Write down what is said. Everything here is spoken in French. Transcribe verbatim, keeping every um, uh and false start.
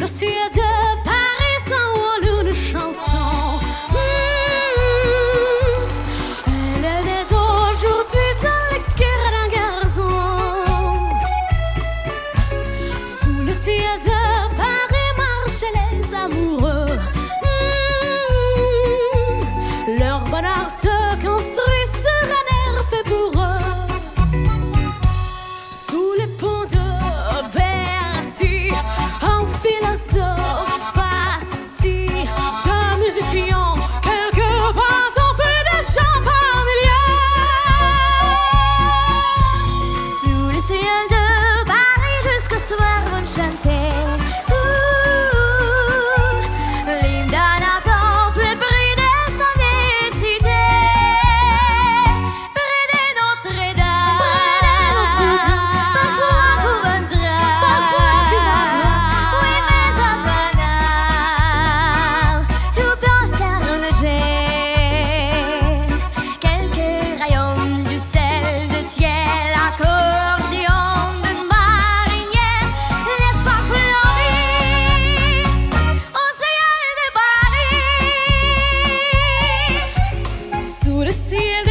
le ciel de Paris s'envole une chanson. Mmh. Elle est d'aujourd'hui dans le cœur d'un garçon. Sous le ciel de Paris marchent les amoureux. Mmh. Leur bonheur se construit sur un air fait pour eux. Sous les ponts de Bercy, un philosophe assis, d'un musicien, quelque part on fait des chants par milliers. Sous le ciel de Paris jusqu'au soir vont chanter l'hymne d'un temple près des cités, près de Notre-Dame, parfois pour un drame, oui mais à Paname, tout dans sa renegée, quelques rayons du sel de Thiel, accordéon de marinière, l'espoir fleurit au ciel de Paris. Sous le ciel de